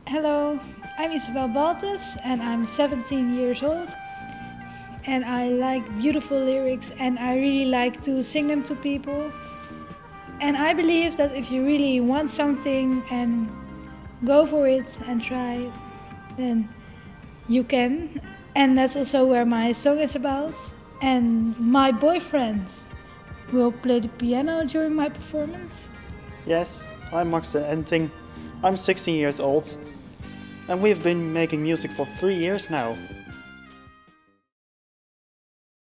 Hello, I'm Isabel Baltus and I'm 17 years old. And I like beautiful lyrics and I really like to sing them to people. And I believe that if you really want something and go for it and try, then you can. And that's also where my song is about. And my boyfriend will play the piano during my performance. Yes, I'm Max and Enting. I'm 16 years old and we've been making music for 3 years now.